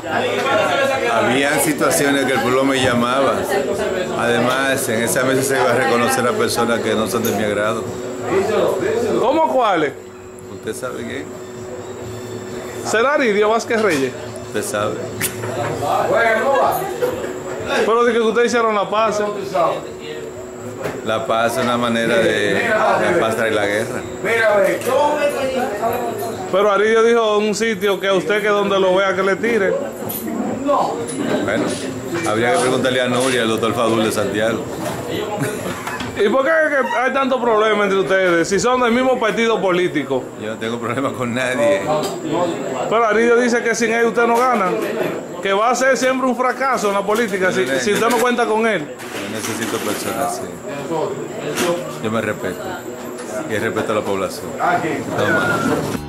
Habían situaciones que el pueblo me llamaba. Además, en esa mesa se iba a reconocer a personas que no son de mi agrado. ¿Cómo cuáles? ¿Usted sabe quién? ¿Será Aridio Vázquez Reyes? Usted sabe. Pero de que ustedes hicieron la paz. La paz es una manera de paz traer la guerra. Pero Aridio dijo en un sitio que a usted que donde lo vea que le tire. Bueno, habría que preguntarle a Nuria, al doctor Fadul de Santiago. ¿Y por qué hay tanto problema entre ustedes? Si son del mismo partido político. Yo no tengo problema con nadie. Pero Aridio dice que sin él usted no gana. Que va a ser siempre un fracaso en la política si usted no cuenta con él. Yo necesito personas así. Yo me respeto. Y respeto a la población. No más.